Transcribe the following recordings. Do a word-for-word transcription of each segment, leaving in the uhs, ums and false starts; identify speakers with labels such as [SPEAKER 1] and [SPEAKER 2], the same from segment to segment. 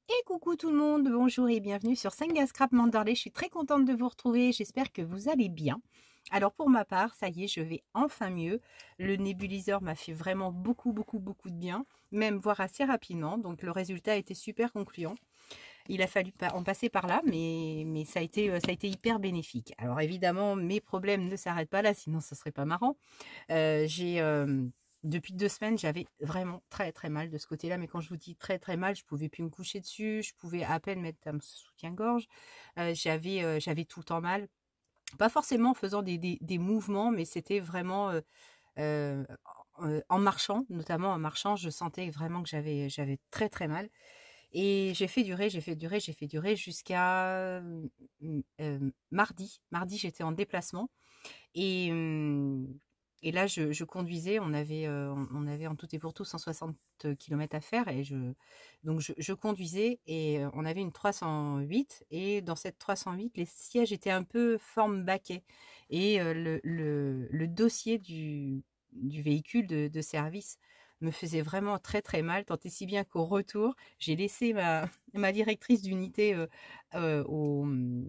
[SPEAKER 1] Et coucou tout le monde, bonjour et bienvenue sur Senga Scrap Manderley. Je suis très contente de vous retrouver, j'espère que vous allez bien. Alors pour ma part, ça y est, je vais enfin mieux. Le nébuliseur m'a fait vraiment beaucoup, beaucoup, beaucoup de bien, même voire assez rapidement. Donc le résultat a été super concluant. Il a fallu en passer par là, mais, mais ça, a été, ça a été hyper bénéfique. Alors évidemment, mes problèmes ne s'arrêtent pas là, sinon ce serait pas marrant. Euh, j'ai... Euh, Depuis deux semaines, j'avais vraiment très très mal de ce côté-là. Mais quand je vous dis très très mal, je pouvais plus me coucher dessus. Je pouvais à peine mettre un soutien-gorge. Euh, j'avais euh, j'avais tout le temps mal. Pas forcément en faisant des, des, des mouvements, mais c'était vraiment euh, euh, en, en marchant, notamment en marchant, je sentais vraiment que j'avais j'avais très très mal. Et j'ai fait durer, j'ai fait durer, j'ai fait durer jusqu'à euh, mardi. Mardi, j'étais en déplacement. Et, hum, et là, je, je conduisais, on avait, euh, on on avait en tout et pour tout cent soixante kilomètres à faire. Et je, donc, je, je conduisais et euh, on avait une trois cent huit. Et dans cette trois cent huit, les sièges étaient un peu forme baquet. Et euh, le, le, le dossier du, du véhicule de, de service me faisait vraiment très très mal, tant et si bien qu'au retour, j'ai laissé ma, ma directrice d'unité euh, euh, au,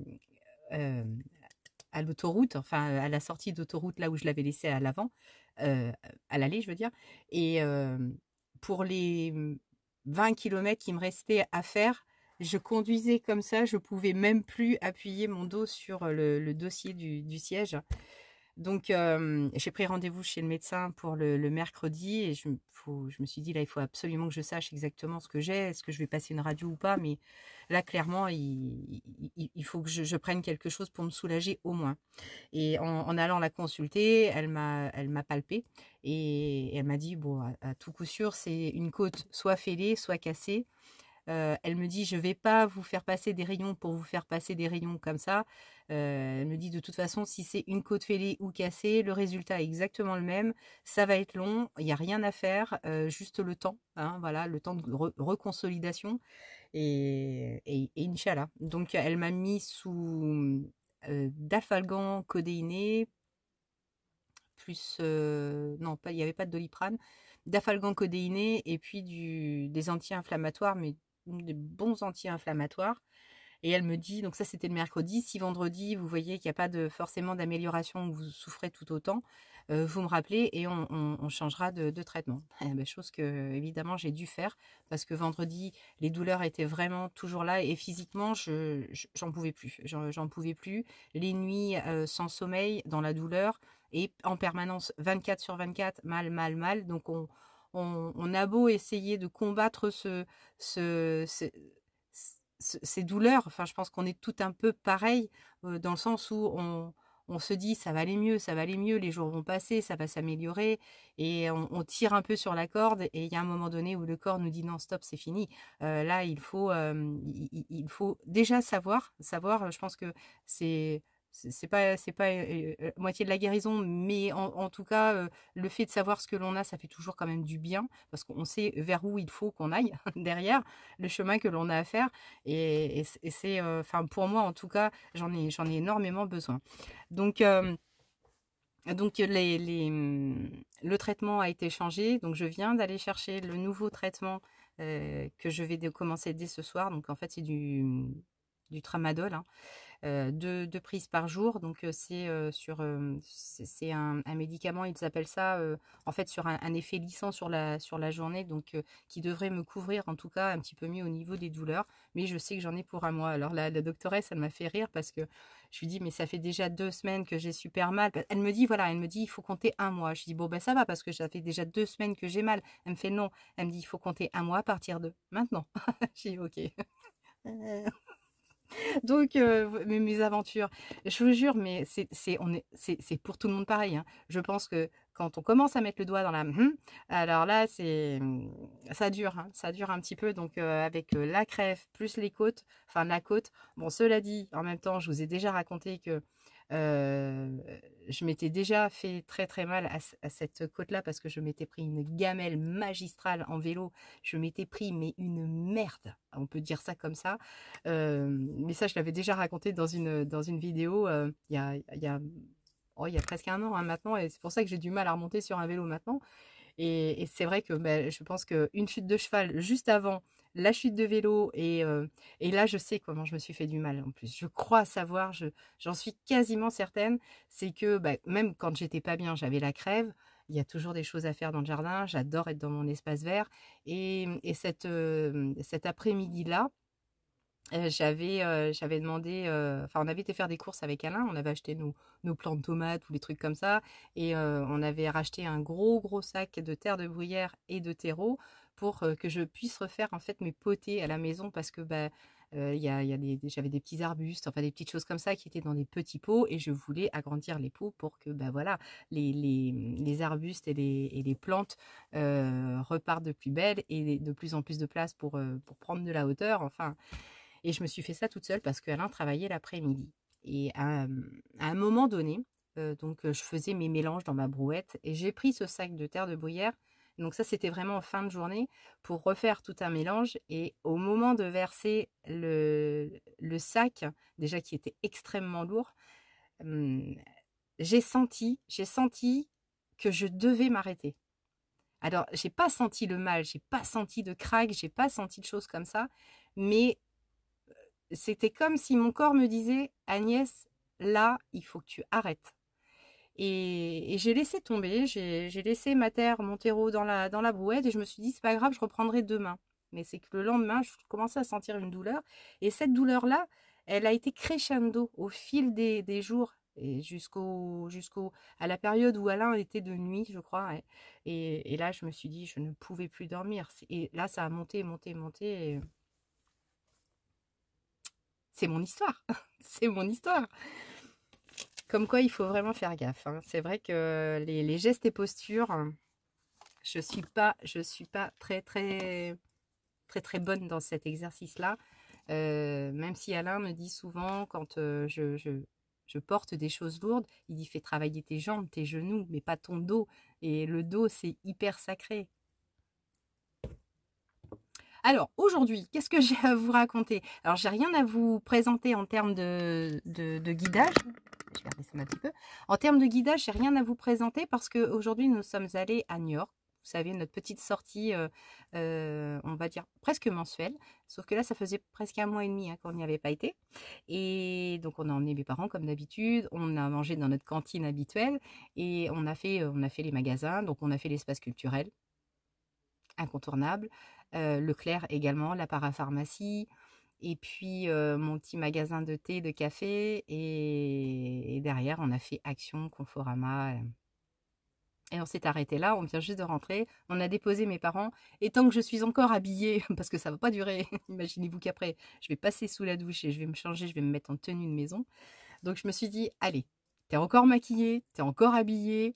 [SPEAKER 1] euh, à l'autoroute, enfin à la sortie d'autoroute, là où je l'avais laissé à l'avant, euh, à l'aller, je veux dire. Et euh, pour les vingt kilomètres qui me restaient à faire, je conduisais comme ça, je pouvais même plus appuyer mon dos sur le, le dossier du, du siège. Donc, euh, j'ai pris rendez-vous chez le médecin pour le, le mercredi et je, faut, je me suis dit, là, il faut absolument que je sache exactement ce que j'ai. Est-ce que je vais passer une radio ou pas? Mais là, clairement, il, il, il faut que je, je prenne quelque chose pour me soulager au moins. Et en, en allant la consulter, elle m'a, elle m'a palpé et elle m'a dit, bon, à, à tout coup sûr, c'est une côte soit fêlée, soit cassée. Euh, elle me dit, je vais pas vous faire passer des rayons pour vous faire passer des rayons comme ça. Euh, elle me dit, de toute façon, si c'est une côte fêlée ou cassée, le résultat est exactement le même. Ça va être long, il n'y a rien à faire, euh, juste le temps, hein, voilà, le temps de re reconsolidation. Et, et, et Inch'Allah. Donc, elle m'a mis sous euh, Dafalgan codéiné, plus... euh, non, pas, il n'y avait pas de Doliprane. Dafalgan codéiné et puis du, des anti-inflammatoires, mais des bons anti-inflammatoires. Et elle me dit, donc ça c'était le mercredi, si vendredi vous voyez qu'il n'y a pas de, forcément d'amélioration, que vous souffrez tout autant, euh, vous me rappelez et on, on, on changera de, de traitement. Eh ben, chose que évidemment j'ai dû faire parce que vendredi les douleurs étaient vraiment toujours là et physiquement je j'en pouvais plus, j'en pouvais plus. Les nuits euh, sans sommeil, dans la douleur et en permanence vingt-quatre sur vingt-quatre, mal, mal, mal. Donc on, on, on a beau essayer de combattre ce, ce, ce ces douleurs, enfin, je pense qu'on est tout un peu pareil, euh, dans le sens où on, on se dit ça va aller mieux, ça va aller mieux, les jours vont passer, ça va s'améliorer, et on, on tire un peu sur la corde, et il y a un moment donné où le corps nous dit non, stop, c'est fini. Euh, là, il faut, euh, il, il faut déjà savoir, savoir, je pense que c'est c'est pas c'est pas euh, euh, moitié de la guérison, mais en, en tout cas, euh, le fait de savoir ce que l'on a, ça fait toujours quand même du bien, parce qu'on sait vers où il faut qu'on aille derrière, le chemin que l'on a à faire. Et, et, et c'est, enfin, euh, pour moi en tout cas, j'en ai, j'en ai énormément besoin. Donc, euh, donc les, les, le traitement a été changé. Donc, je viens d'aller chercher le nouveau traitement euh, que je vais commencer dès ce soir. Donc, en fait, c'est du, du tramadol, hein. Euh, deux, deux prises par jour. Donc euh, c'est euh, sur euh, c'est un, un médicament, ils appellent ça euh, en fait sur un, un effet lissant sur la sur la journée, donc euh, qui devrait me couvrir en tout cas un petit peu mieux au niveau des douleurs. Mais je sais que j'en ai pour un mois. Alors la, la doctoresse, elle m'a fait rire parce que je lui dis mais ça fait déjà deux semaines que j'ai super mal. Elle me dit voilà, elle me dit il faut compter un mois. Je dis bon ben ça va parce que ça fait déjà deux semaines que j'ai mal. Elle me fait non. Elle me dit il faut compter un mois à partir de maintenant. J'ai dit ok. Donc, euh, mes, mes aventures, je vous jure, mais c'est c'est on est c'est c'est pour tout le monde pareil, hein. Je pense que quand on commence à mettre le doigt dans la hum, alors là, c'est ça dure, hein, ça dure un petit peu. Donc, euh, avec euh, la crève plus les côtes, enfin la côte. Bon, cela dit, en même temps, je vous ai déjà raconté que euh, je m'étais déjà fait très très mal à, à cette côte-là parce que je m'étais pris une gamelle magistrale en vélo. Je m'étais pris mais une merde, on peut dire ça comme ça. Euh, mais ça, je l'avais déjà raconté dans une, dans une vidéo euh, il y a, il y a, oh, il y a presque un an, hein, maintenant, et c'est pour ça que j'ai du mal à remonter sur un vélo maintenant. Et, et c'est vrai que ben, je pense qu'une chute de cheval juste avant la chute de vélo et, euh, et là je sais comment je me suis fait du mal en plus. Je crois savoir, je, j'en suis quasiment certaine, c'est que bah, même quand j'étais pas bien, j'avais la crève. Il y a toujours des choses à faire dans le jardin. J'adore être dans mon espace vert. Et, et cette, euh, cet après-midi-là, euh, j'avais euh, j'avais demandé, euh, enfin on avait été faire des courses avec Alain, on avait acheté nos, nos plants de tomates ou des trucs comme ça, et euh, on avait racheté un gros gros sac de terre de bruyère et de terreau pour euh, que je puisse refaire en fait mes potées à la maison parce que bah, euh, y a, y a des, des- j'avais des petits arbustes, enfin des petites choses comme ça qui étaient dans des petits pots et je voulais agrandir les pots pour que bah, voilà, les, les, les arbustes et les, et les plantes euh, repartent de plus belle et de plus en plus de place pour, euh, pour prendre de la hauteur, enfin. Et je me suis fait ça toute seule parce qu'Alain travaillait l'après-midi. Et à, à un moment donné, euh, donc euh, je faisais mes mélanges dans ma brouette et j'ai pris ce sac de terre de bruyère. Donc ça, c'était vraiment en fin de journée pour refaire tout un mélange. Et au moment de verser le, le sac, déjà qui était extrêmement lourd, hum, j'ai senti, j'ai senti que je devais m'arrêter. Alors, j'ai pas senti le mal, j'ai pas senti de craque, j'ai pas senti de choses comme ça, mais c'était comme si mon corps me disait: Agnès, là, il faut que tu arrêtes. Et, et j'ai laissé tomber, j'ai j'ai laissé ma terre, mon terreau dans la, dans la brouette et je me suis dit, c'est pas grave, je reprendrai demain. Mais c'est que le lendemain, je commençais à sentir une douleur. Et cette douleur-là, elle a été crescendo au fil des, des jours et jusqu'au, jusqu'au, à la période où Alain était de nuit, je crois. Ouais. Et, et là, je me suis dit, je ne pouvais plus dormir. Et là, ça a monté, monté, monté. Et c'est mon histoire. C'est mon histoire. Comme quoi, il faut vraiment faire gaffe. Hein. C'est vrai que les, les gestes et postures, je suis pas, je suis pas très, très, très, très bonne dans cet exercice-là. Euh, même si Alain me dit souvent, quand euh, je, je, je porte des choses lourdes, il dit: fais travailler tes jambes, tes genoux, mais pas ton dos. Et le dos, c'est hyper sacré. Alors, aujourd'hui, qu'est-ce que j'ai à vous raconter? Alors, j'ai rien à vous présenter en termes de, de, de guidage. Je vais redescendre un petit peu. En termes de guidage, j'ai rien à vous présenter parce qu'aujourd'hui, nous sommes allés à New York. Vous savez, notre petite sortie, euh, euh, on va dire presque mensuelle. Sauf que là, ça faisait presque un mois et demi hein, qu'on n'y avait pas été. Et donc, on a emmené mes parents comme d'habitude. On a mangé dans notre cantine habituelle. Et on a fait, on a fait les magasins. Donc, on a fait l'espace culturel, incontournable. Euh, Leclerc également, la parapharmacie. Et puis euh, mon petit magasin de thé, de café. Et, et derrière, on a fait Action, Conforama. euh. Et on s'est arrêté là, on vient juste de rentrer. On a déposé mes parents. Et tant que je suis encore habillée, parce que ça ne va pas durer, imaginez-vous qu'après, je vais passer sous la douche et je vais me changer, je vais me mettre en tenue de maison. Donc je me suis dit, allez, t'es encore maquillée, t'es encore habillée.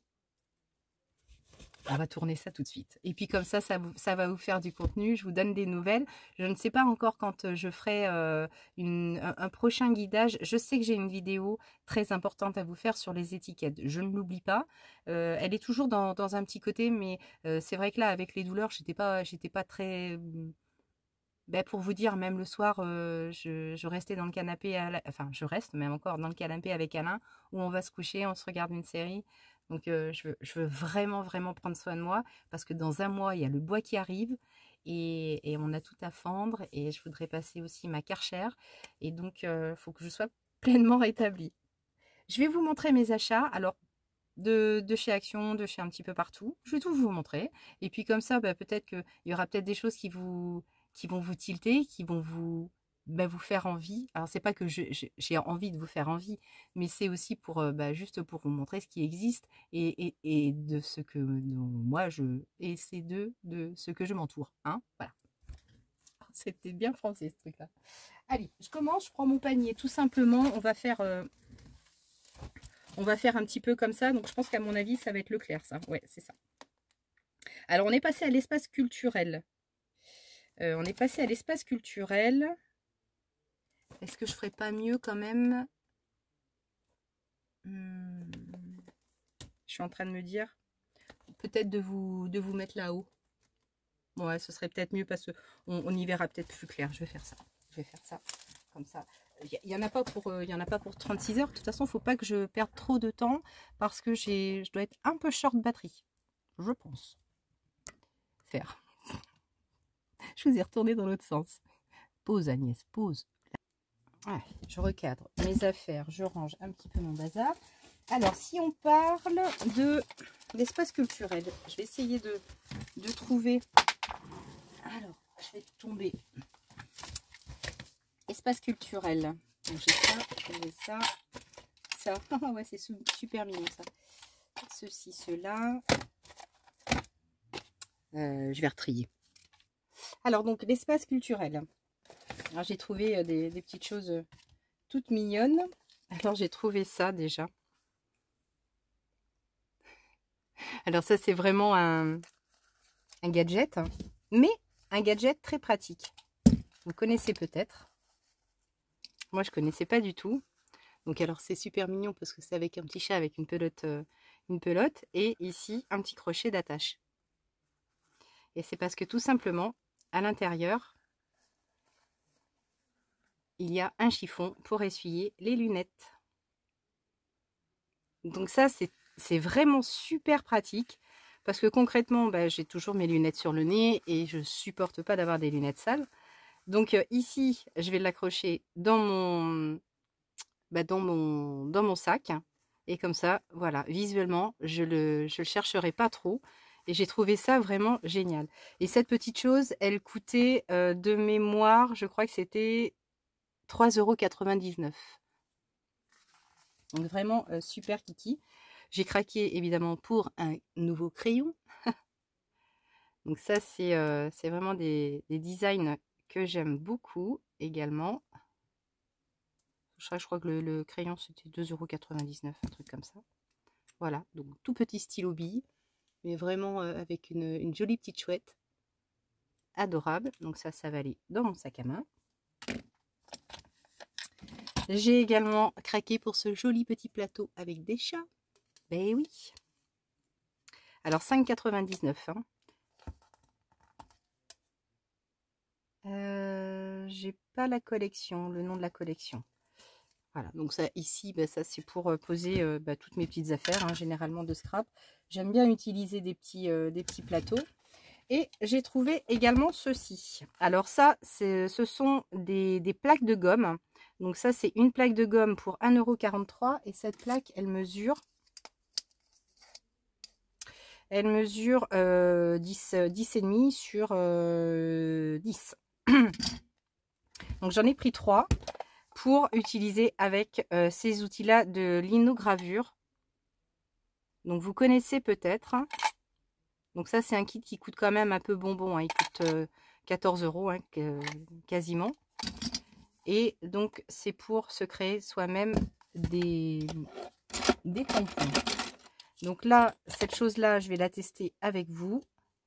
[SPEAKER 1] On va tourner ça tout de suite. Et puis comme ça, ça, vous, ça va vous faire du contenu. Je vous donne des nouvelles. Je ne sais pas encore quand je ferai euh, une, un, un prochain guidage. Je sais que j'ai une vidéo très importante à vous faire sur les étiquettes. Je ne l'oublie pas. Euh, elle est toujours dans, dans un petit côté, mais euh, c'est vrai que là, avec les douleurs, j'étais pas, j'étais pas très... Ben, pour vous dire, même le soir, euh, je, je restais dans le canapé, à la... enfin je reste même encore dans le canapé avec Alain, où on va se coucher, on se regarde une série. Donc euh, je, veux, je veux vraiment, vraiment prendre soin de moi, parce que dans un mois, il y a le bois qui arrive, et, et on a tout à fendre, et je voudrais passer aussi ma Karcher, et donc il euh, faut que je sois pleinement rétablie. Je vais vous montrer mes achats, alors de, de chez Action, de chez un petit peu partout, je vais tout vous montrer, et puis comme ça, ben, peut-être qu'il y aura peut-être des choses qui vous... qui vont vous tilter, qui vont vous, bah, vous faire envie. Alors, c'est pas que je- je- j'ai envie de vous faire envie, mais c'est aussi pour, euh, bah, juste pour vous montrer ce qui existe et, et, et de ce que dont moi je. Et c'est de, de ce que je m'entoure. Hein, voilà. C'était bien français ce truc-là. Allez, je commence, je prends mon panier tout simplement. On va faire. Euh, on va faire un petit peu comme ça. Donc, je pense qu'à mon avis, ça va être Leclerc, ça. Ouais, c'est ça. Alors, on est passé à l'espace culturel. Euh, on est passé à l'espace culturel. Est-ce que je ferais pas mieux quand même? hmm. Je suis en train de me dire, peut-être de vous, de vous mettre là-haut. Ouais, ce serait peut-être mieux parce qu'on on y verra peut-être plus clair. Je vais faire ça. Je vais faire ça comme ça. Il n'y en a pas pour, il y en a pas pour trente-six heures. De toute façon, il ne faut pas que je perde trop de temps parce que j'ai, je dois être un peu short batterie. Je pense. Faire. Je vous ai retourné dans l'autre sens. Pause Agnès, pause. Ah, je recadre mes affaires, je range un petit peu mon bazar. Alors, si on parle de l'espace culturel, je vais essayer de, de trouver... Alors, je vais tomber. Espace culturel. J'ai ça, j'ai ça, ça. Ouais, c'est super mignon ça. Ceci, cela. Euh, je vais retrier. Alors, donc, l'espace culturel. Alors, j'ai trouvé euh, des, des petites choses euh, toutes mignonnes. Alors, j'ai trouvé ça déjà. Alors, ça, c'est vraiment un, un gadget, hein, mais un gadget très pratique. Vous connaissez peut-être. Moi, je connaissais pas du tout. Donc, alors, c'est super mignon parce que c'est avec un petit chat avec une pelote, euh, une pelote. Et ici, un petit crochet d'attache. Et c'est parce que tout simplement, à l'intérieur, il y a un chiffon pour essuyer les lunettes. Donc ça, c'est vraiment super pratique. Parce que concrètement, bah, j'ai toujours mes lunettes sur le nez et je supporte pas d'avoir des lunettes sales. Donc euh, ici, je vais l'accrocher dans mon, bah, dans, mon, dans mon sac. Et comme ça, voilà, visuellement, je le, je le chercherai pas trop. Et j'ai trouvé ça vraiment génial. Et cette petite chose, elle coûtait euh, de mémoire, je crois que c'était trois euros quatre-vingt-dix-neuf. Donc vraiment euh, super kiki. J'ai craqué évidemment pour un nouveau crayon. Donc ça, c'est euh, c'est vraiment des, des designs que j'aime beaucoup également. Je crois, je crois que le, le crayon, c'était deux euros quatre-vingt-dix-neuf, un truc comme ça. Voilà, donc tout petit stylo bille, mais vraiment euh, avec une, une jolie petite chouette. Adorable. Donc ça, ça va aller dans mon sac à main. J'ai également craqué pour ce joli petit plateau avec des chats. Ben oui. Alors cinq quatre-vingt-dix-neuf. Hein. Euh, j'ai pas la collection, le nom de la collection. Voilà, donc ça ici, bah, ça c'est pour euh, poser euh, bah, toutes mes petites affaires, hein, généralement de scrap. J'aime bien utiliser des petits, euh, des petits plateaux. Et j'ai trouvé également ceci. Alors ça, ce sont des, des plaques de gomme. Donc ça, c'est une plaque de gomme pour un euro quarante-trois. Et cette plaque, elle mesure... Elle mesure euh, dix, dix virgule cinq sur euh, dix. Donc j'en ai pris trois pour utiliser avec euh, ces outils-là de linogravure. Donc vous connaissez peut-être. Donc ça, c'est un kit qui coûte quand même un peu bonbon. Hein. Il coûte euh, quatorze euros hein, quasiment. Et donc c'est pour se créer soi-même des, des tampons. Donc là, cette chose-là, je vais la tester avec vous.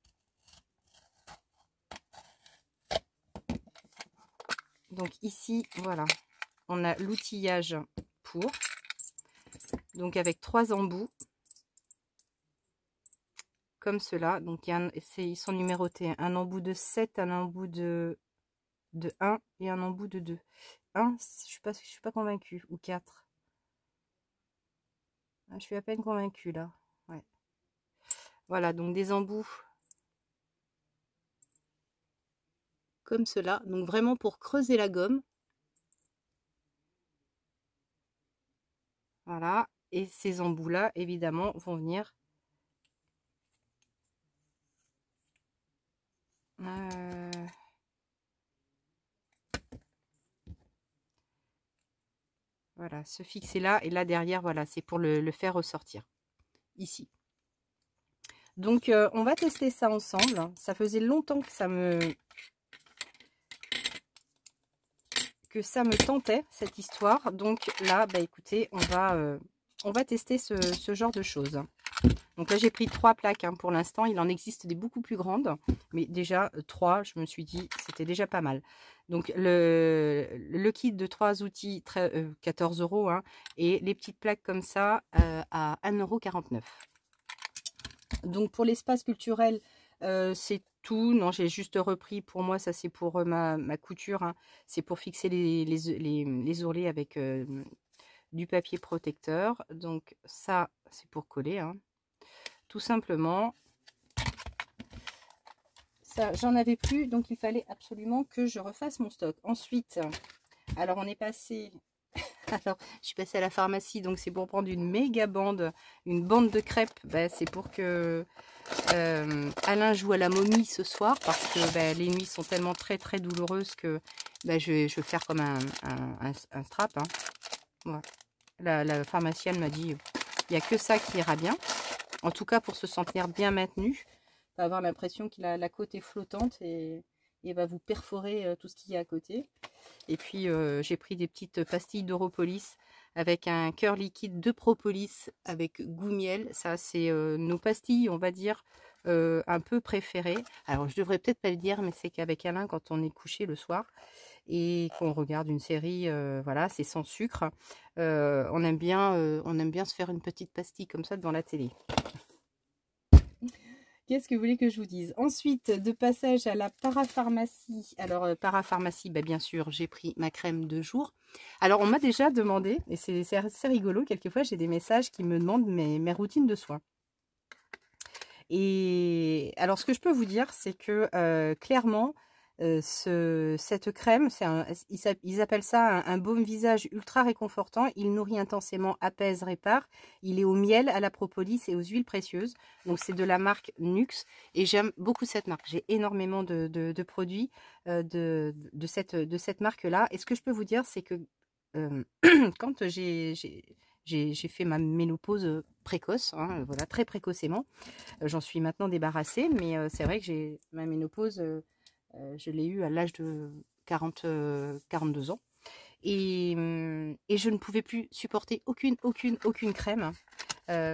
[SPEAKER 1] Donc ici, voilà, on a l'outillage pour. Donc avec trois embouts. Comme cela. Donc il y a un, ils sont numérotés. Un embout de sept, un embout de, de un et un embout de deux. un, je suis pas, je suis pas convaincue. Ou quatre. Je suis à peine convaincue là. Ouais. Voilà, donc des embouts comme cela. Donc vraiment pour creuser la gomme. Voilà. Et ces embouts là, évidemment, vont venir euh... voilà, se fixer là. Et là derrière, voilà, c'est pour le, le faire ressortir. Ici. Donc euh, on va tester ça ensemble. Ça faisait longtemps que ça me que ça me tentait cette histoire. Donc là, bah écoutez, on va euh, on va tester ce, ce genre de choses. Donc là j'ai pris trois plaques hein, pour l'instant. Il en existe des beaucoup plus grandes, mais déjà trois, je me suis dit c'était déjà pas mal. Donc le, le kit de trois outils très, euh, quatorze euros hein, et les petites plaques comme ça euh, à un euro quarante-neuf. Donc pour l'espace culturel, euh, c'est tout. Non, j'ai juste repris. Pour moi, ça c'est pour euh, ma, ma couture. Hein. C'est pour fixer les, les, les, les ourlets avec euh, du papier protecteur. Donc ça, c'est pour coller. Hein. Tout simplement. ça, j'en avais plus, donc il fallait absolument que je refasse mon stock. Ensuite, alors on est passé... Alors, je suis passée à la pharmacie, donc c'est pour prendre une méga bande, une bande de crêpes. Ben, c'est pour que euh, Alain joue à la momie ce soir, parce que ben, les nuits sont tellement très très douloureuses que ben, je, vais, je vais faire comme un, un, un, un strap. Hein. Voilà. La, la pharmacienne m'a dit, il n'y a que ça qui ira bien. En tout cas, pour se sentir bien maintenu, pas avoir l'impression que la, la côte est flottante et, et va vous perforer euh, tout ce qu'il y a à côté. Et puis, euh, j'ai pris des petites pastilles d'Europolis avec un cœur liquide de propolis avec goût miel. Ça, c'est euh, nos pastilles, on va dire, euh, un peu préférées. Alors, je devrais peut-être pas le dire, mais c'est qu'avec Alain, quand on est couché le soir et qu'on regarde une série, euh, voilà, c'est sans sucre. Euh, on aime bien, euh, on aime bien se faire une petite pastille comme ça devant la télé. Qu'est-ce que vous voulez que je vous dise? Ensuite, de passage à la parapharmacie. Alors, euh, parapharmacie, bah, bien sûr, j'ai pris ma crème de jour. Alors, on m'a déjà demandé, et c'est assez rigolo, quelquefois, j'ai des messages qui me demandent mes, mes routines de soins. Et alors, ce que je peux vous dire, c'est que euh, clairement, euh, ce, cette crème, un, ils, ils appellent ça un, un baume visage ultra réconfortant. Il nourrit intensément, apaise, répare. Il est au miel, à la propolis et aux huiles précieuses. Donc, c'est de la marque Nux. Et j'aime beaucoup cette marque. J'ai énormément de, de, de produits euh, de, de cette, de cette marque-là. Et ce que je peux vous dire, c'est que euh, quand j'ai... J'ai fait ma ménopause précoce, hein, voilà, très précocement. Euh, J'en suis maintenant débarrassée, mais euh, c'est vrai que j'ai ma ménopause, euh, euh, je l'ai eue à l'âge de quarante, euh, quarante-deux ans. Et, hum, et je ne pouvais plus supporter aucune, aucune, aucune crème. Euh,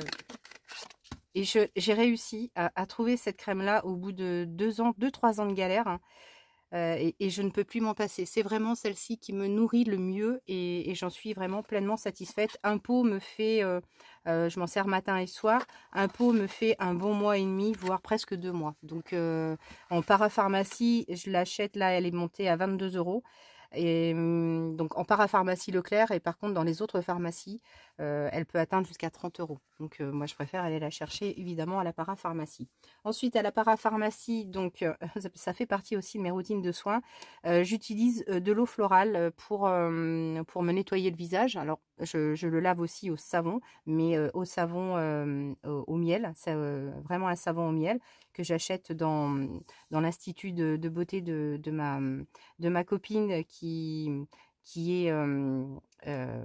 [SPEAKER 1] et j'ai réussi à, à trouver cette crème-là au bout de deux ans, deux, trois ans de galère. Hein. Euh, et, et je ne peux plus m'en passer. C'est vraiment celle-ci qui me nourrit le mieux et, et j'en suis vraiment pleinement satisfaite. Un pot me fait, euh, euh, je m'en sers matin et soir, un pot me fait un bon mois et demi, voire presque deux mois. Donc euh, en parapharmacie, je l'achète là, elle est montée à vingt-deux euros. Et hum, donc en parapharmacie Leclerc, et par contre dans les autres pharmacies, euh, elle peut atteindre jusqu'à trente euros. Donc euh, moi je préfère aller la chercher évidemment à la parapharmacie. Ensuite à la parapharmacie, donc euh, ça fait partie aussi de mes routines de soins. Euh, J'utilise euh, de l'eau florale pour, euh, pour me nettoyer le visage. Alors je, je le lave aussi au savon, mais euh, au savon euh, au, au miel. C'est euh, vraiment un savon au miel que j'achète dans, dans l'institut de, de beauté de, de, ma, de ma copine qui, qui est... Euh, euh,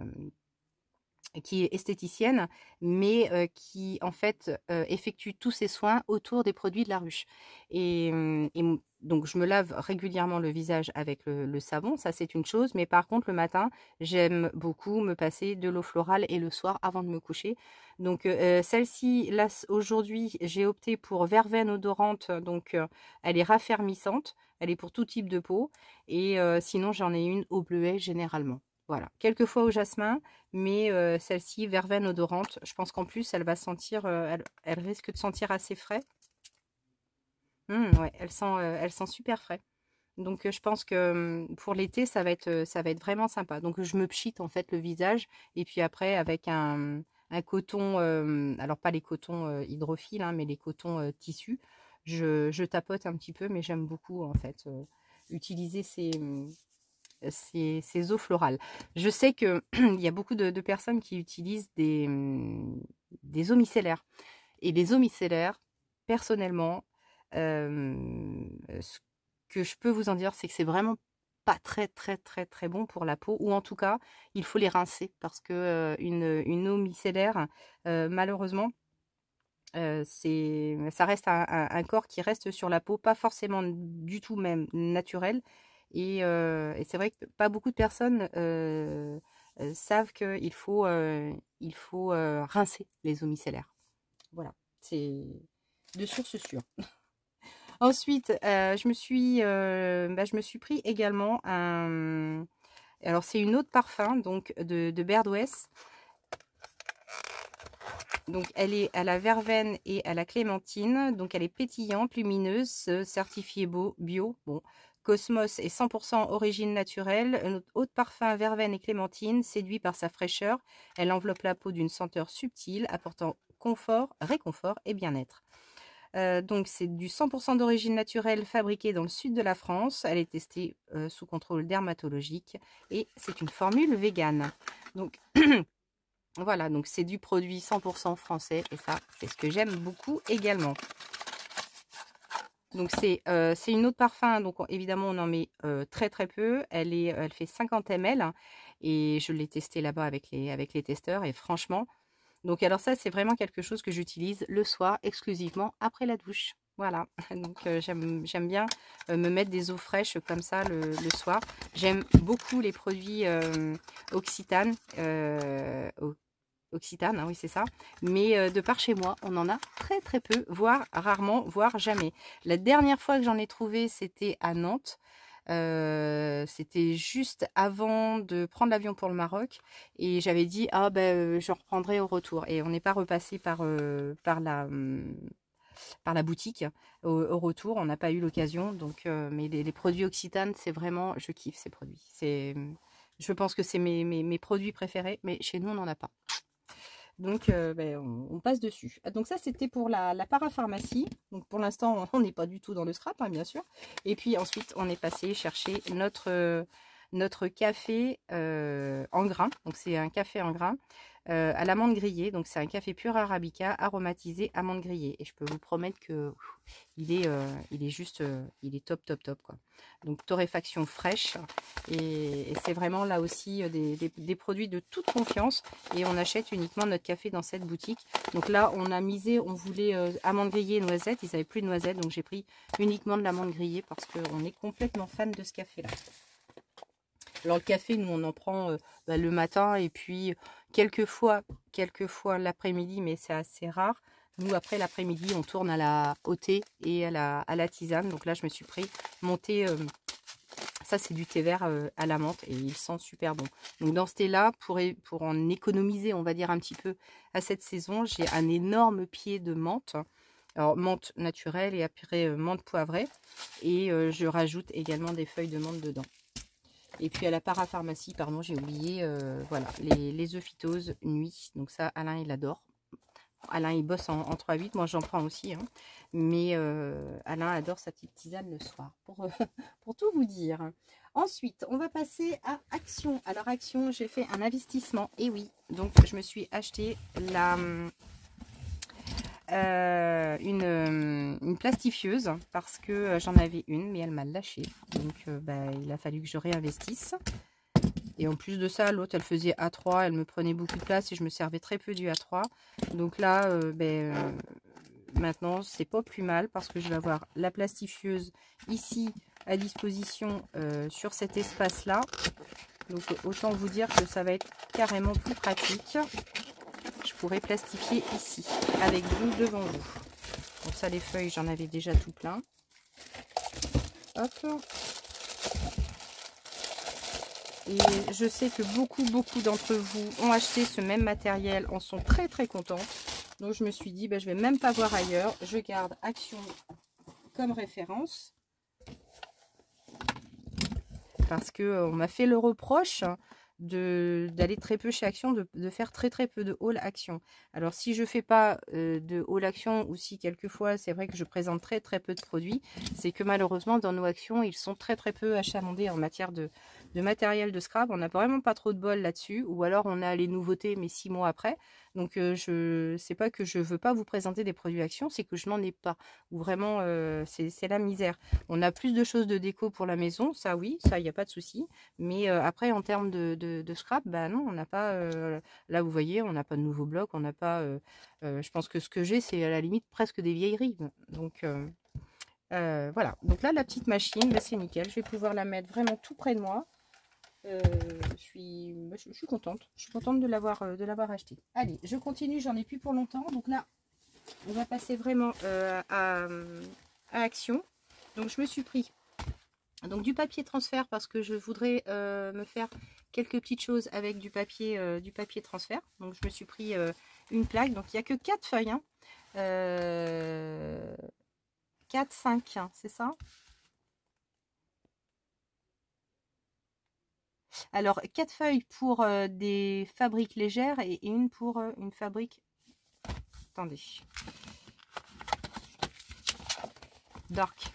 [SPEAKER 1] qui est esthéticienne, mais euh, qui en fait euh, effectue tous ses soins autour des produits de la ruche. Et, et donc je me lave régulièrement le visage avec le, le savon, ça c'est une chose, mais par contre le matin, j'aime beaucoup me passer de l'eau florale et le soir avant de me coucher. Donc euh, celle-ci, là aujourd'hui, j'ai opté pour verveine odorante, donc euh, elle est raffermissante, elle est pour tout type de peau, et euh, sinon j'en ai une au bleuet généralement. Voilà, quelquefois au jasmin, mais euh, celle-ci, verveine odorante, je pense qu'en plus, elle va sentir, euh, elle, elle risque de sentir assez frais. Mmh, ouais, elle sent, euh, elle sent super frais. Donc, euh, je pense que pour l'été, ça va être, ça va être vraiment sympa. Donc, je me pchite en fait le visage, et puis après, avec un, un coton, euh, alors pas les cotons euh, hydrophiles, hein, mais les cotons euh, tissus, je, je tapote un petit peu, mais j'aime beaucoup en fait euh, utiliser ces Ces, ces eaux florales. Je sais qu'il y a beaucoup de, de personnes qui utilisent des, des eaux micellaires. Et les eaux micellaires, personnellement, euh, ce que je peux vous en dire, c'est que c'est vraiment pas très très très très bon pour la peau. Ou en tout cas, il faut les rincer. Parce que euh, une, une eau micellaire, euh, malheureusement, euh, c'est, ça reste un, un, un corps qui reste sur la peau, pas forcément du tout même naturel. Et, euh, et c'est vrai que pas beaucoup de personnes euh, euh, savent qu'il faut, euh, il faut euh, rincer les eaux micellaires. Voilà, c'est de source sûre. Ensuite, euh, je, me suis, euh, bah, je me suis pris également un... Alors, c'est une eau de parfum donc de, de Berdoues. Donc, elle est à la verveine et à la clémentine. Donc, elle est pétillante, lumineuse, certifiée bio. Bon, Cosmos est cent pour cent origine naturelle. Une eau de parfum verveine et clémentine, séduit par sa fraîcheur. Elle enveloppe la peau d'une senteur subtile, apportant confort, réconfort et bien-être. Euh, donc c'est du cent pour cent d'origine naturelle fabriqué dans le sud de la France. Elle est testée euh, sous contrôle dermatologique et c'est une formule végane. Donc voilà, donc c'est du produit cent pour cent français et ça c'est ce que j'aime beaucoup également. Donc c'est euh, c'est une eau de parfum, donc évidemment on en met euh, très très peu. Elle, est, elle fait cinquante millilitres et je l'ai testé là-bas avec les, avec les testeurs et franchement, donc alors ça c'est vraiment quelque chose que j'utilise le soir exclusivement après la douche. Voilà, donc euh, j'aime j'aime bien euh, me mettre des eaux fraîches comme ça le, le soir. J'aime beaucoup les produits euh, Occitane, euh, Occitane, hein, oui c'est ça, mais euh, de par chez moi, on en a très très peu, voire rarement, voire jamais. La dernière fois que j'en ai trouvé, c'était à Nantes. Euh, c'était juste avant de prendre l'avion pour le Maroc et j'avais dit ah ben euh, je reprendrai au retour et on n'est pas repassé par euh, par la hum, par la boutique au, au retour, on n'a pas eu l'occasion. Donc euh, mais les, les produits Occitane, c'est vraiment, je kiffe ces produits, c'est, je pense que c'est mes, mes, mes produits préférés, mais chez nous on n'en a pas. Donc, euh, ben, on, on passe dessus. Donc ça, c'était pour la, la parapharmacie. Donc pour l'instant, on n'est pas du tout dans le scrap, hein, bien sûr. Et puis ensuite, on est passé chercher notre, euh, notre café euh, en grains. Donc c'est un café en grains euh, à l'amande grillée. Donc c'est un café pur arabica aromatisé amande grillée. Et je peux vous promettre que ouf, il est, euh, il est juste, euh, il est top, top, top, quoi. Donc torréfaction fraîche. Et, et c'est vraiment là aussi des, des, des produits de toute confiance. Et on achète uniquement notre café dans cette boutique. Donc là, on a misé, on voulait euh, amande grillée et noisettes. Ils n'avaient plus de noisettes, donc j'ai pris uniquement de l'amande grillée parce qu'on est complètement fan de ce café-là. Alors le café, nous on en prend euh, bah, le matin et puis quelques fois, quelques fois l'après-midi, mais c'est assez rare. Nous après l'après-midi, on tourne à la, au thé et à la, à la tisane. Donc là, je me suis pris mon thé, euh, ça c'est du thé vert euh, à la menthe et il sent super bon. Donc dans ce thé-là, pour, pour en économiser, on va dire un petit peu à cette saison, j'ai un énorme pied de menthe. Alors menthe naturelle et après euh, menthe poivrée. Et euh, je rajoute également des feuilles de menthe dedans. Et puis à la parapharmacie, pardon, j'ai oublié, euh, voilà, les, les œufs phytose nuit. Donc ça, Alain, il adore. Alain, il bosse en, en trois huit, moi j'en prends aussi. Hein. Mais euh, Alain adore sa petite tisane le soir, pour, euh, pour tout vous dire. Ensuite, on va passer à Action. Alors Action, j'ai fait un investissement, et oui. Donc je me suis acheté la... Euh, une, une plastifieuse parce que j'en avais une mais elle m'a lâché, donc euh, bah, il a fallu que je réinvestisse. Et en plus de ça, l'autre elle faisait A trois, elle me prenait beaucoup de place et je me servais très peu du A trois. Donc là euh, ben, euh, maintenant c'est pas plus mal parce que je vais avoir la plastifieuse ici à disposition euh, sur cet espace là. Donc autant vous dire que ça va être carrément plus pratique. Je pourrais plastifier ici avec vous devant vous. Pour ça, les feuilles, j'en avais déjà tout plein. Hop. Et je sais que beaucoup, beaucoup d'entre vous ont acheté ce même matériel, en sont très, très contents. Donc, je me suis dit, ben, je vais même pas voir ailleurs. Je garde Action comme référence. Parce que euh, on m'a fait le reproche d'aller très peu chez Action, de, de faire très très peu de haul Action. Alors si je fais pas euh, de haul Action, ou si quelquefois c'est vrai que je présente très très peu de produits, c'est que malheureusement dans nos actions ils sont très très peu achalandés en matière de, de matériel de scrap. On n'a vraiment pas trop de bol là-dessus, ou alors on a les nouveautés mais six mois après. Donc euh, je sais pas que je veux pas vous présenter des produits Action, c'est que je n'en ai pas, ou vraiment euh, c'est la misère. On a plus de choses de déco pour la maison, ça oui, ça il n'y a pas de souci, mais euh, après en termes de, de, de scrap, bah non, on n'a pas, euh, là vous voyez, on n'a pas de nouveaux blocs, on n'a pas, euh, euh, je pense que ce que j'ai c'est à la limite presque des vieilleries, donc euh, euh, voilà. Donc là la petite machine, bah, c'est nickel, je vais pouvoir la mettre vraiment tout près de moi. Euh, je, suis, bah, je, je suis contente, je suis contente de l'avoir euh, de l'avoir acheté. Allez, je continue, j'en ai plus pour longtemps, donc là on va passer vraiment euh, à, à Action. Donc je me suis pris donc du papier transfert parce que je voudrais euh, me faire quelques petites choses avec du papier euh, du papier transfert. Donc je me suis pris euh, une plaque, donc il n'y a que quatre feuilles, hein. euh, quatre, cinq, hein, c'est ça? Alors quatre feuilles pour euh, des fabriques légères et une pour euh, une fabrique, attendez, dark.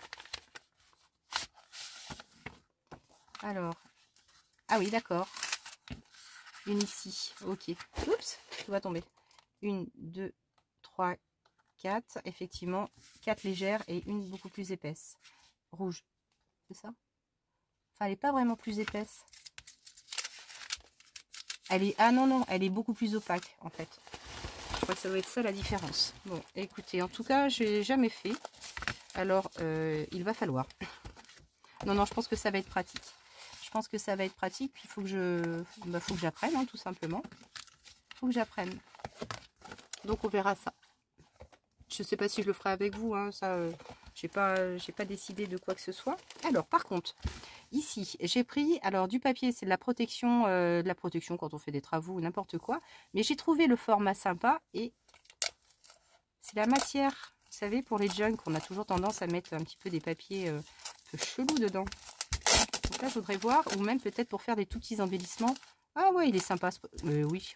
[SPEAKER 1] Alors, ah oui, d'accord. Une ici, ok. Oups, tout va tomber. Une, deux, trois, quatre. Effectivement, quatre légères et une beaucoup plus épaisse. Rouge, c'est ça? Enfin, elle n'est pas vraiment plus épaisse. Elle est, ah non, non, elle est beaucoup plus opaque, en fait. Je crois que ça doit être ça la différence. Bon, écoutez, en tout cas, je n'ai jamais fait. Alors, euh, il va falloir. Non, non, je pense que ça va être pratique. Je pense que ça va être pratique. Puis, il faut que je, bah, faut que j'apprenne, hein, tout simplement. Il faut que j'apprenne. Donc, on verra ça. Je ne sais pas si je le ferai avec vous. Hein, ça, euh, j'ai pas, j'ai pas décidé de quoi que ce soit. Alors, par contre, ici, j'ai pris, alors du papier, c'est de la protection, euh, de la protection quand on fait des travaux ou n'importe quoi. Mais j'ai trouvé le format sympa et c'est la matière. Vous savez, pour les junk, on a toujours tendance à mettre un petit peu des papiers euh, un peu chelous dedans. Donc là, je voudrais voir, ou même peut-être pour faire des tout petits embellissements. Ah ouais, il est sympa. Euh, oui.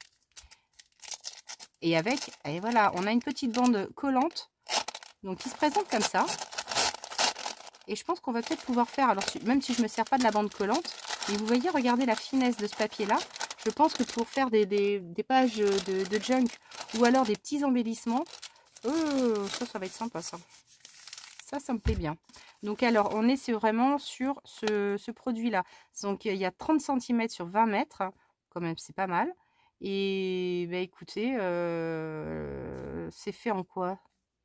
[SPEAKER 1] Et avec, et voilà, on a une petite bande collante, donc qui se présente comme ça. Et je pense qu'on va peut-être pouvoir faire, alors même si je ne me sers pas de la bande collante, mais vous voyez, regardez la finesse de ce papier-là. Je pense que pour faire des, des, des pages de, de junk ou alors des petits embellissements, oh, ça, ça va être sympa, ça. Ça, ça me plaît bien. Donc, alors, on est vraiment sur ce, ce produit-là. Donc, il y a trente centimètres sur vingt mètres. Quand même, c'est pas mal. Et, bah, écoutez, euh, c'est fait en quoi?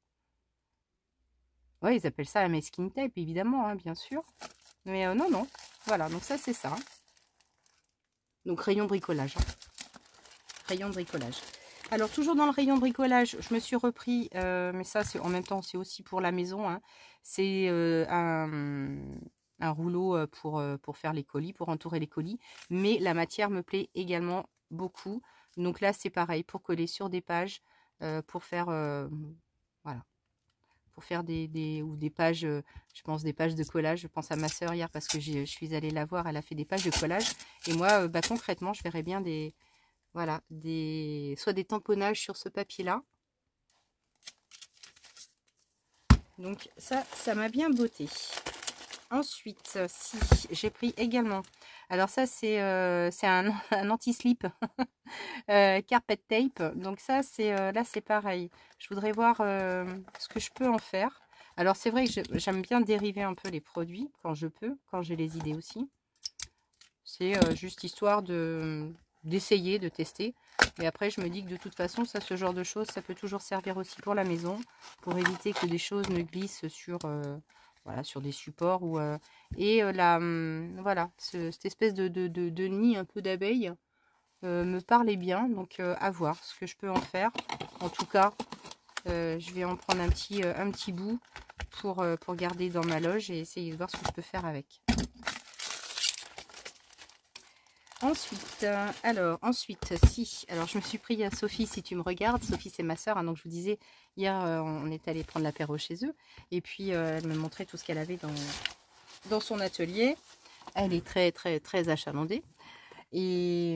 [SPEAKER 1] Ouais, ils appellent ça la masking tape, évidemment, hein, bien sûr. Mais euh, non, non. Voilà, donc ça, c'est ça. Donc, rayon bricolage. Hein. Rayon bricolage. Alors, toujours dans le rayon bricolage, je me suis repris, euh, mais ça, c'est en même temps, c'est aussi pour la maison. Hein. C'est euh, un, un rouleau pour, pour faire les colis, pour entourer les colis. Mais la matière me plaît également beaucoup. Donc là, c'est pareil, pour coller sur des pages, euh, pour faire... Euh, voilà. Pour faire des, des, ou des pages, euh, je pense des pages de collage. Je pense à ma soeur hier parce que je suis allée la voir, elle a fait des pages de collage. Et moi, euh, bah, concrètement, je verrais bien des... Voilà, des, soit des tamponnages sur ce papier-là. Donc ça, ça m'a bien botté. Ensuite, si j'ai pris également, alors ça c'est euh, c'est un, un anti-slip euh, carpet tape. Donc ça c'est euh, là c'est pareil. Je voudrais voir euh, ce que je peux en faire. Alors c'est vrai que j'aime bien dériver un peu les produits quand je peux, quand j'ai les idées aussi. C'est euh, juste histoire de d'essayer, de tester. Et après, je me dis que de toute façon, ça, ce genre de choses, ça peut toujours servir aussi pour la maison, pour éviter que des choses ne glissent sur, euh, voilà, sur des supports. Ou, euh, et euh, la, hum, voilà, ce, cette espèce de, de, de, de nid un peu d'abeille euh, me parlait bien. Donc, euh, à voir ce que je peux en faire. En tout cas, euh, je vais en prendre un petit, euh, un petit bout pour, euh, pour garder dans ma loge et essayer de voir ce que je peux faire avec. Ensuite, euh, alors, ensuite, si, alors je me suis pris à Sophie, si tu me regardes, Sophie c'est ma soeur, hein, donc je vous disais, hier euh, on est allé prendre l'apéro chez eux, et puis euh, elle me montrait tout ce qu'elle avait dans, dans son atelier. Elle est très très très achalandée, et,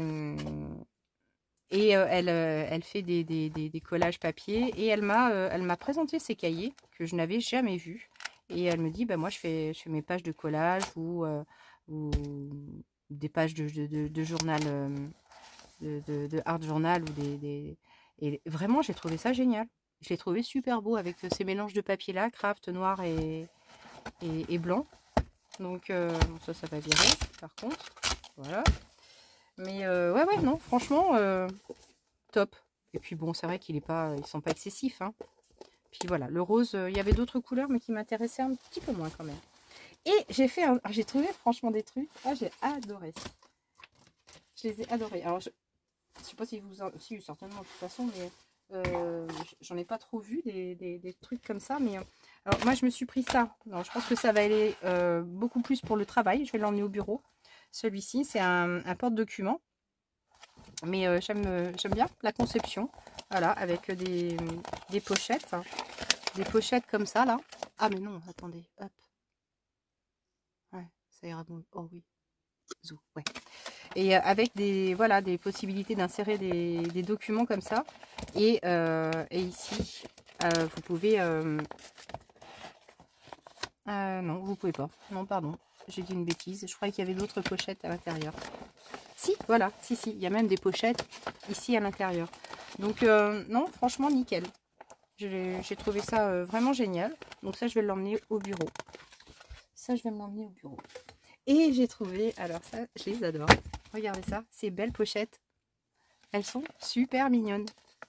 [SPEAKER 1] et euh, elle, euh, elle fait des, des, des, des collages papier, et elle m'a euh, elle m'a présenté ses cahiers, que je n'avais jamais vus, et elle me dit, bah moi je fais, je fais mes pages de collage, ou... Euh, ou des pages de, de, de, de journal, euh, de, de, de art journal ou des, des... Et vraiment, j'ai trouvé ça génial. Je l'ai trouvé super beau avec ces mélanges de papier là, craft noir et, et, et blanc. Donc euh, ça, ça va virer par contre. Voilà. Mais euh, ouais, ouais, non, franchement, euh, top. Et puis bon, c'est vrai qu'ils ne sont pas excessifs. Hein. Puis voilà, le rose, il euh, y avait d'autres couleurs, mais qui m'intéressaient un petit peu moins quand même. Et j'ai fait un... j'ai trouvé franchement des trucs. Ah, j'ai adoré. Je les ai adorés. Alors, je ne sais pas si vous... En... Si, certainement, de toute façon, mais euh, j'en ai pas trop vu des, des, des trucs comme ça. Mais alors, moi, je me suis pris ça. Alors, je pense que ça va aller euh, beaucoup plus pour le travail. Je vais l'emmener au bureau. Celui-ci, c'est un, un porte-document. Mais euh, j'aime bien la conception. Voilà, avec des, des pochettes. Hein. Des pochettes comme ça, là. Ah, mais non, attendez. Hop. Ouais, ça ira bon. Oh oui. Zou, ouais. Et euh, avec des, voilà, des possibilités d'insérer des, des documents comme ça. Et, euh, et ici, euh, vous pouvez... Euh, Euh, non, vous pouvez pas. Non, pardon. J'ai dit une bêtise. Je croyais qu'il y avait d'autres pochettes à l'intérieur. Si, voilà. Si, si. Il y a même des pochettes ici à l'intérieur. Donc, euh, non, franchement, nickel. J'ai trouvé ça euh, vraiment génial. Donc ça, je vais l'emmener au bureau. Ça, je vais me l'emmener au bureau. Et j'ai trouvé, alors ça, je les adore. Regardez ça, ces belles pochettes. Elles sont super mignonnes.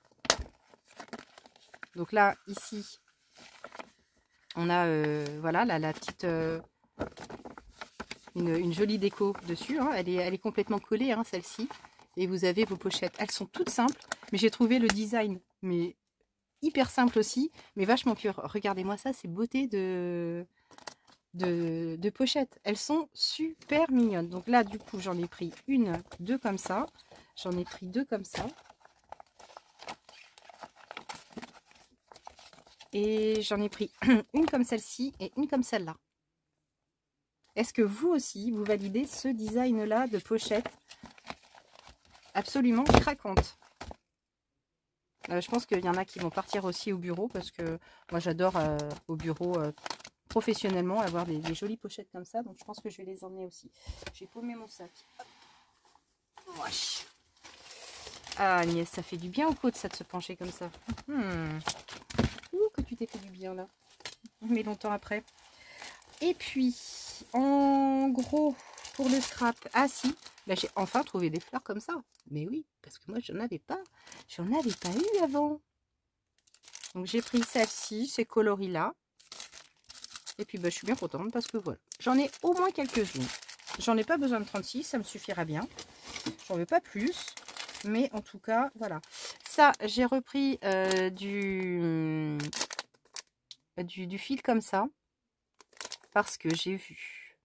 [SPEAKER 1] Donc là, ici, on a, euh, voilà, la, la petite, euh, une, une jolie déco dessus. Hein. Elle, est, elle est complètement collée, hein, celle-ci. Et vous avez vos pochettes. Elles sont toutes simples, mais j'ai trouvé le design, mais hyper simple aussi, mais vachement pur. Regardez-moi ça, c'est beauté de, de, de pochettes. Elles sont super mignonnes. Donc là, du coup, j'en ai pris une, deux comme ça. J'en ai pris deux comme ça. Et j'en ai pris une comme celle-ci et une comme celle-là. Est-ce que vous aussi, vous validez ce design-là de pochette absolument craquante? euh, Je pense qu'il y en a qui vont partir aussi au bureau parce que moi, j'adore euh, au bureau euh, professionnellement avoir des, des jolies pochettes comme ça. Donc, je pense que je vais les emmener aussi. J'ai paumé mon sac. Wesh. Ah, Agnès, ça fait du bien au coude, ça, de se pencher comme ça. Hmm. Ouh, que tu t'es fait du bien, là. Mais longtemps après. Et puis, en gros, pour le scrap, ah si, là j'ai enfin trouvé des fleurs comme ça. Mais oui, parce que moi, j'en avais pas. J'en avais pas eu avant. Donc, j'ai pris celle-ci, ces coloris-là. Et puis, bah, je suis bien contente parce que voilà. J'en ai au moins quelques-unes. J'en ai pas besoin de trente-six, ça me suffira bien. J'en veux pas plus. Mais en tout cas, voilà. Ça, j'ai repris euh, du, du, du fil comme ça. Parce que j'ai vu.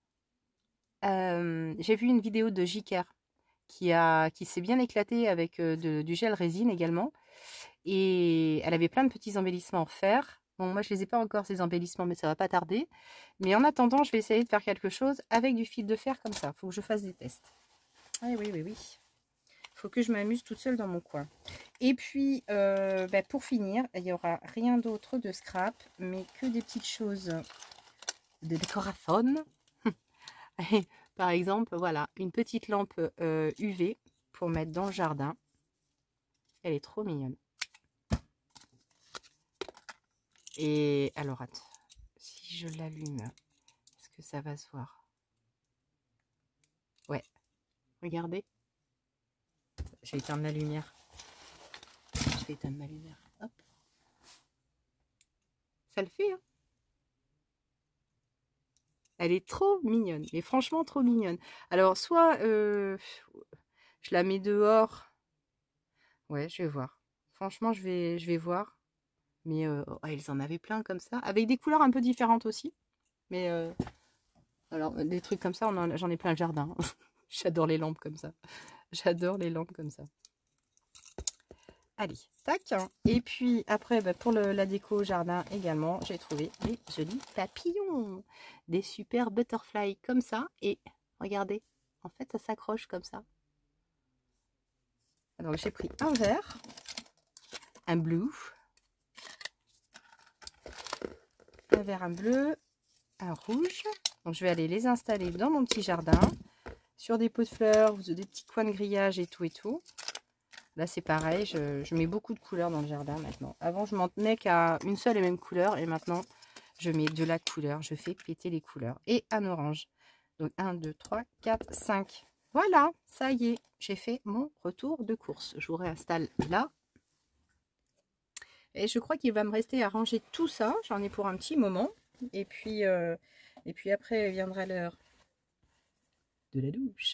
[SPEAKER 1] Euh, j'ai vu une vidéo de Jiker qui, a, qui s'est bien éclatée avec euh, de, du gel résine également. Et elle avait plein de petits embellissements en fer. Bon, moi, je les ai pas encore, ces embellissements, mais ça va pas tarder. Mais en attendant, je vais essayer de faire quelque chose avec du fil de fer comme ça. Il faut que je fasse des tests. Ah oui, oui, oui. Il faut que je m'amuse toute seule dans mon coin. Et puis, euh, bah, pour finir, il n'y aura rien d'autre de scrap, mais que des petites choses de décoration. Par exemple, voilà, une petite lampe euh, U V pour mettre dans le jardin. Elle est trop mignonne. Et alors, attends, si je l'allume, est-ce que ça va se voir? Ouais, regardez. Je vais éteindre la lumière. Je vais éteindre ma lumière. Hop. Ça le fait, hein? Elle est trop mignonne, mais franchement trop mignonne. Alors, soit euh, je la mets dehors. Ouais, je vais voir. Franchement, je vais, je vais voir. Mais euh, oh, ils en avaient plein comme ça, avec des couleurs un peu différentes aussi. Mais euh, alors, des trucs comme ça, j'en ai plein le jardin. J'adore les lampes comme ça. J'adore les lampes comme ça. Allez, tac. Et puis après, bah, pour le, la déco jardin également, j'ai trouvé des jolis papillons. Des super butterflies comme ça. Et regardez, en fait, ça s'accroche comme ça. Alors, j'ai pris un vert, un bleu, un vert, un bleu, un rouge. Donc, je vais aller les installer dans mon petit jardin. Sur des pots de fleurs, des petits coins de grillage et tout et tout. Là, c'est pareil, je, je mets beaucoup de couleurs dans le jardin maintenant. Avant, je m'en tenais qu'à une seule et même couleur. Et maintenant, je mets de la couleur. Je fais péter les couleurs. Et un orange. Donc, un, deux, trois, quatre, cinq. Voilà, ça y est. J'ai fait mon retour de course. Je vous réinstalle là. Et je crois qu'il va me rester à ranger tout ça. J'en ai pour un petit moment. Et puis, euh, et puis après, viendra l'heure de la douche.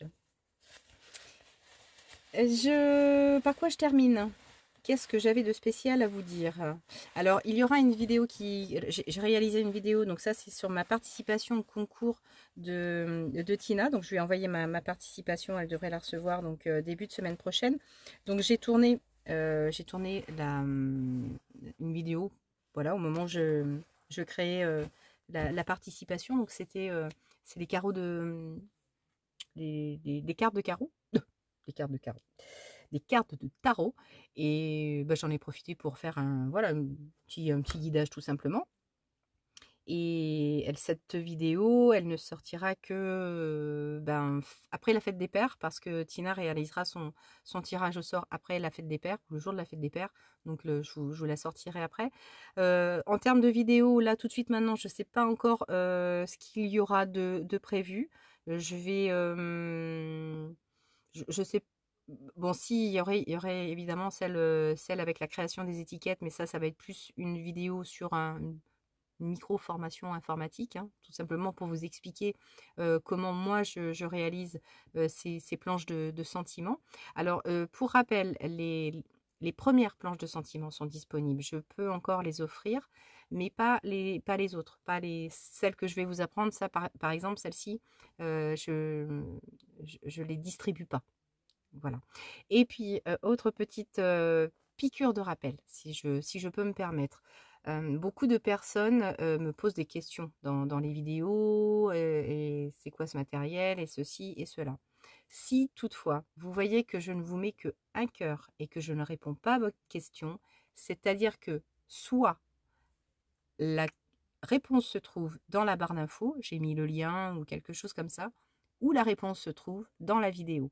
[SPEAKER 1] Je... Par quoi je termine? Qu'est-ce que j'avais de spécial à vous dire? Alors, il y aura une vidéo qui... J'ai réalisé une vidéo, donc ça, c'est sur ma participation au concours de, de Tina. Donc, je lui ai envoyé ma, ma participation. Elle devrait la recevoir donc euh, début de semaine prochaine. Donc, j'ai tourné, euh, j'ai tourné la, une vidéo, voilà, au moment où je, je créais euh, la, la participation. Donc, c'était euh, c'est les carreaux de... Les, les, les cartes de carreaux. Des cartes de carreaux, des cartes de tarot, et bah, j'en ai profité pour faire un voilà un petit, un petit guidage tout simplement. Et elle, cette vidéo, elle ne sortira que ben, après la fête des pères, parce que Tina réalisera son, son tirage au sort après la fête des pères, le jour de la fête des pères. Donc le, je, vous, je vous la sortirai après. Euh, en termes de vidéo, là tout de suite maintenant, je ne sais pas encore euh, ce qu'il y aura de, de prévu. Je vais... Euh, je, je sais Bon, si, il y aurait, il y aurait évidemment celle, euh, celle avec la création des étiquettes, mais ça, ça va être plus une vidéo sur un, une micro-formation informatique, hein, tout simplement pour vous expliquer euh, comment moi je, je réalise euh, ces, ces planches de, de sentiments. Alors, euh, pour rappel, les, les premières planches de sentiments sont disponibles. Je peux encore les offrir, mais pas les, pas les autres, pas les, celles que je vais vous apprendre. Ça, par, par exemple, celle-ci, euh, je ne les distribue pas. Voilà. Et puis, euh, autre petite euh, piqûre de rappel, si je, si je peux me permettre. Euh, beaucoup de personnes euh, me posent des questions dans, dans les vidéos, euh, et c'est quoi ce matériel, et ceci et cela. Si toutefois, vous voyez que je ne vous mets que un cœur et que je ne réponds pas à votre question, c'est-à-dire que soit la réponse se trouve dans la barre d'infos, j'ai mis le lien ou quelque chose comme ça, ou la réponse se trouve dans la vidéo.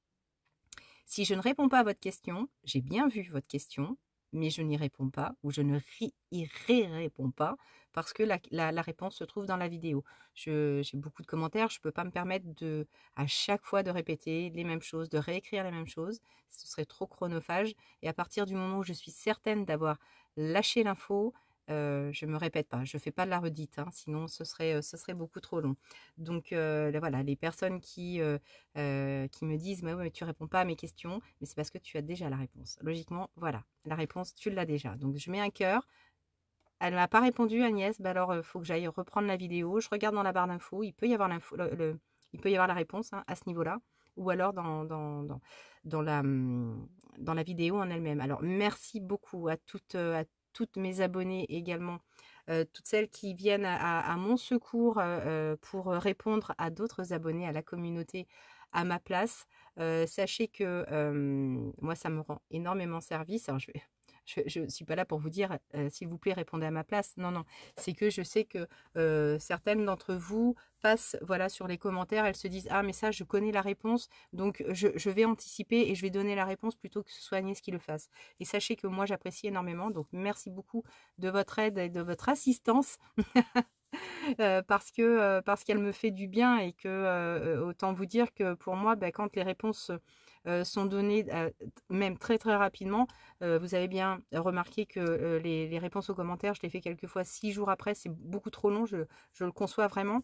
[SPEAKER 1] Si je ne réponds pas à votre question, j'ai bien vu votre question, mais je n'y réponds pas ou je ne y réponds pas parce que la, la, la réponse se trouve dans la vidéo. J'ai beaucoup de commentaires, je ne peux pas me permettre de, à chaque fois de répéter les mêmes choses, de réécrire les mêmes choses. Ce serait trop chronophage. Et à partir du moment où je suis certaine d'avoir lâché l'info, euh, je ne me répète pas, je ne fais pas de la redite, hein, sinon ce serait, ce serait beaucoup trop long. Donc euh, voilà, les personnes qui, euh, euh, qui me disent mais, ouais, mais tu réponds pas à mes questions, mais c'est parce que tu as déjà la réponse. Logiquement, voilà, la réponse, tu l'as déjà. Donc je mets un cœur. Elle ne m'a pas répondu, Agnès, bah alors il euh, faut que j'aille reprendre la vidéo. Je regarde dans la barre d'infos, il peut y avoir l'info, le, le, il peut y avoir la réponse, hein, à ce niveau-là, ou alors dans, dans, dans, dans, la, dans la vidéo en elle-même. Alors merci beaucoup à toutes, à toutes mes abonnées également, euh, toutes celles qui viennent à, à, à mon secours euh, pour répondre à d'autres abonnés, à la communauté, à ma place. Euh, sachez que euh, moi, ça me rend énormément service. Alors, je vais... Je ne suis pas là pour vous dire, euh, s'il vous plaît, répondez à ma place. Non, non. C'est que je sais que euh, certaines d'entre vous passent voilà, sur les commentaires. Elles se disent, ah, mais ça, je connais la réponse. Donc, je, je vais anticiper et je vais donner la réponse plutôt que ce soit Agnès qui le fasse. Et sachez que moi, j'apprécie énormément. Donc, merci beaucoup de votre aide et de votre assistance. Euh, parce que euh, parce qu'elle me fait du bien et que euh, autant vous dire que pour moi, bah, quand les réponses euh, sont données euh, même très très rapidement, euh, vous avez bien remarqué que euh, les, les réponses aux commentaires, je les fais quelquefois six jours après, c'est beaucoup trop long, je, je le conçois vraiment.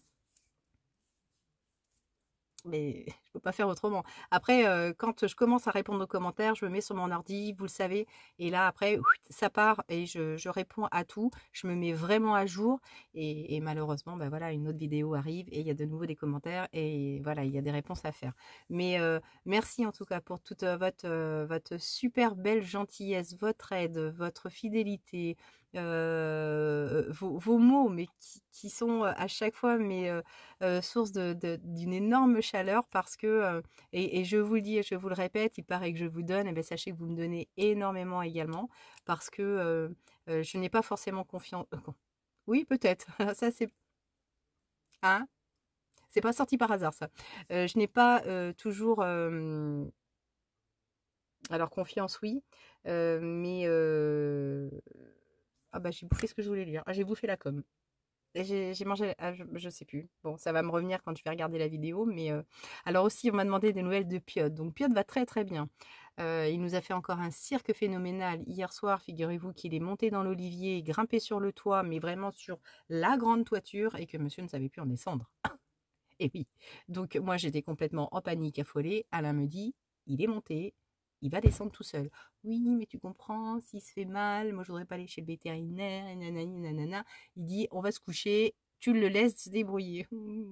[SPEAKER 1] Mais je peux pas faire autrement. Après, euh, quand je commence à répondre aux commentaires, je me mets sur mon ordi, vous le savez, et là après, ça part et je, je réponds à tout. Je me mets vraiment à jour et, et malheureusement, ben voilà, une autre vidéo arrive et il y a de nouveau des commentaires et voilà, il y a des réponses à faire. Mais euh, merci en tout cas pour toute votre, euh, votre super belle gentillesse, votre aide, votre fidélité, euh, vos, vos mots, mais qui, qui sont à chaque fois mes euh, euh, source de, de, d'une énorme chaleur parce que, euh, et, et je vous le dis et je vous le répète, il paraît que je vous donne, et bien sachez que vous me donnez énormément également parce que euh, euh, je n'ai pas forcément confiance. Euh, oui, peut-être, ça c'est. Hein, c'est pas sorti par hasard ça. Euh, je n'ai pas euh, toujours. Euh, alors confiance, oui, euh, mais. Euh, ah bah j'ai bouffé ce que je voulais dire. Ah, j'ai bouffé la com'. J'ai mangé, ah, je, je sais plus. Bon, ça va me revenir quand je vais regarder la vidéo. Mais euh, alors aussi, on m'a demandé des nouvelles de Piotr. Donc Piotr va très très bien. Euh, il nous a fait encore un cirque phénoménal hier soir. Figurez-vous qu'il est monté dans l'olivier, grimpé sur le toit, mais vraiment sur la grande toiture et que monsieur ne savait plus en descendre. Et oui. Donc moi, j'étais complètement en panique, affolée. Alain me dit, il est monté. Il va descendre tout seul. Oui, mais tu comprends, s'il se fait mal, moi je voudrais pas aller chez le vétérinaire, et nanani, nanana. Il dit, on va se coucher, tu le laisses se débrouiller.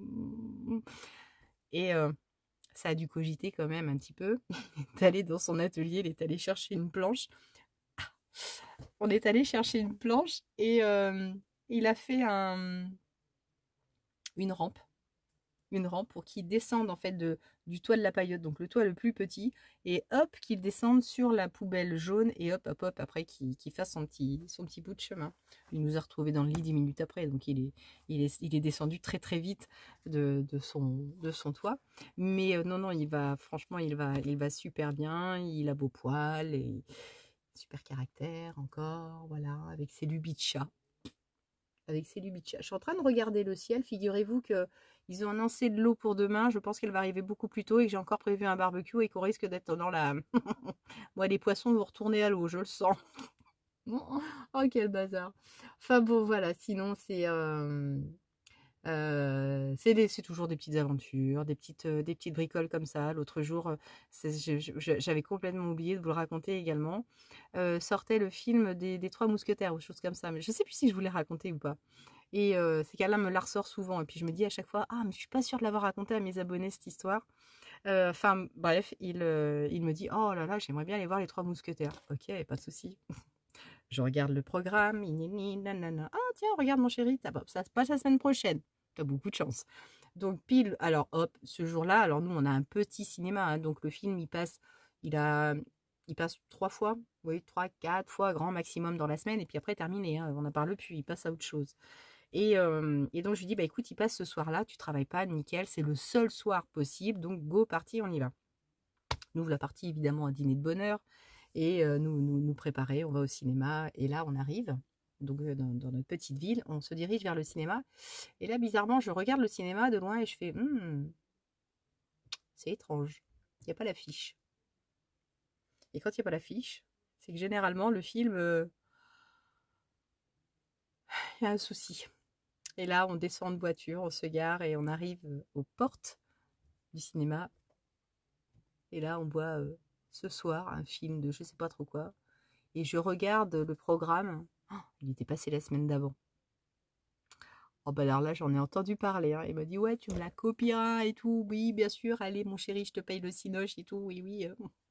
[SPEAKER 1] Et euh, ça a dû cogiter quand même un petit peu. Il est allé dans son atelier, il est allé chercher une planche. On est allé chercher une planche et euh, il a fait un, une rampe. une rampe pour qu'il descende en fait de, du toit de la paillote, donc le toit le plus petit, et hop, qu'il descende sur la poubelle jaune, et hop, hop, hop, après qu'il qu'il fasse son petit, son petit bout de chemin. Il nous a retrouvés dans le lit dix minutes après, donc il est, il est, il est descendu très très vite de, de, son, de son toit. Mais euh, non, non, il va, franchement, il va, il va super bien, il a beau poil, et super caractère encore, voilà, avec ses lubies de chat. Avec ses lubies de chat. Je suis en train de regarder le ciel, figurez-vous que ils ont annoncé de l'eau pour demain, je pense qu'elle va arriver beaucoup plus tôt et que j'ai encore prévu un barbecue et qu'on risque d'être dans la... Moi, les poissons vont retourner à l'eau, je le sens. Oh, quel bazar. Enfin bon, voilà, sinon c'est... Euh... Euh, c'est toujours des petites aventures, des petites, euh, des petites bricoles comme ça. L'autre jour, j'avais complètement oublié de vous le raconter également. Euh, sortait le film des, des Trois Mousquetaires ou choses comme ça. Mais je sais plus si je vous l'ai raconté ou pas. Et euh, c'est qu'Alain me la ressort souvent. Et puis je me dis à chaque fois, ah, mais je suis pas sûre de l'avoir raconté à mes abonnés cette histoire. Enfin, euh, bref, il, euh, il me dit, oh là là, j'aimerais bien aller voir les Trois Mousquetaires. Ok, pas de souci. Je regarde le programme, nanana. Ah tiens, regarde mon chéri, ça se passe la semaine prochaine. T'as beaucoup de chance. Donc pile, alors hop, ce jour-là, alors nous on a un petit cinéma, hein, donc le film il passe, il a, il passe trois fois, oui, trois, quatre fois grand maximum dans la semaine, et puis après terminé, hein, on n'en parle plus, il passe à autre chose. Et, euh, et donc je lui dis, bah écoute, il passe ce soir-là, tu travailles pas, nickel, c'est le seul soir possible, donc go, parti, on y va. Nous, la partie évidemment un dîner de bonheur, et euh, nous, nous nous préparer, on va au cinéma, et là on arrive, donc euh, dans, dans notre petite ville, on se dirige vers le cinéma, et là bizarrement je regarde le cinéma de loin et je fais hm, c'est étrange, il n'y a pas l'affiche. Et quand il n'y a pas l'affiche, c'est que généralement le film, euh, il y a un souci. Et là on descend de voiture, on se gare et on arrive aux portes du cinéma, et là on voit euh, ce soir un film de je sais pas trop quoi, et je regarde le programme. Oh, il était passé la semaine d'avant. Oh bah alors là j'en ai entendu parler, hein. Il m'a dit ouais tu me la copieras et tout, oui bien sûr, allez mon chéri je te paye le cinoche et tout, oui oui.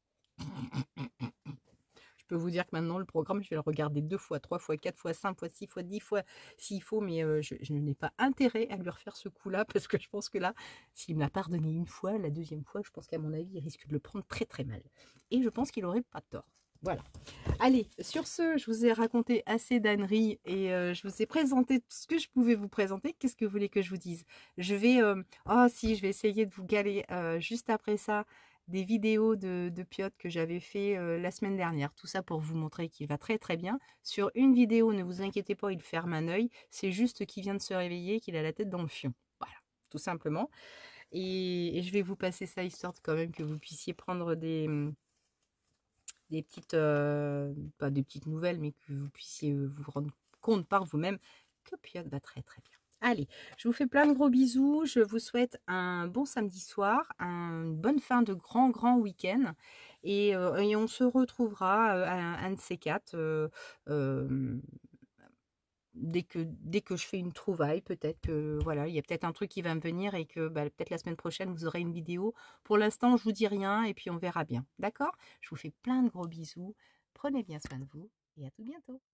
[SPEAKER 1] Je peux vous dire que maintenant le programme je vais le regarder deux fois, trois fois, quatre fois, cinq fois, six fois, dix fois s'il faut, mais euh, je, je n'ai pas intérêt à lui refaire ce coup là, parce que je pense que là s'il me l'a pardonné une fois, la deuxième fois je pense qu'à mon avis il risque de le prendre très très mal, et je pense qu'il aurait pas tort. Voilà. Allez, sur ce, je vous ai raconté assez d'âneries et euh, je vous ai présenté tout ce que je pouvais vous présenter. Qu'est-ce que vous voulez que je vous dise? Je vais, euh, oh si, je vais essayer de vous caler euh, juste après ça des vidéos de, de Piotr que j'avais fait euh, la semaine dernière. Tout ça pour vous montrer qu'il va très très bien. Sur une vidéo, ne vous inquiétez pas, il ferme un œil. C'est juste qu'il vient de se réveiller, qu'il a la tête dans le fion. Voilà, tout simplement. Et, et je vais vous passer ça histoire de quand même que vous puissiez prendre des... des petites, euh, pas des petites nouvelles, mais que vous puissiez vous rendre compte par vous-même que Piotr va très très bien. Allez, je vous fais plein de gros bisous. Je vous souhaite un bon samedi soir, une bonne fin de grand grand week-end. Et, euh, et on se retrouvera euh, un, un de ces quatre. Euh, euh, Dès que, dès que je fais une trouvaille, peut-être que voilà, il y a peut-être un truc qui va me venir et que bah, peut-être la semaine prochaine, vous aurez une vidéo. Pour l'instant, je vous dis rien et puis on verra bien. D'accord? Je vous fais plein de gros bisous. Prenez bien soin de vous et à tout bientôt.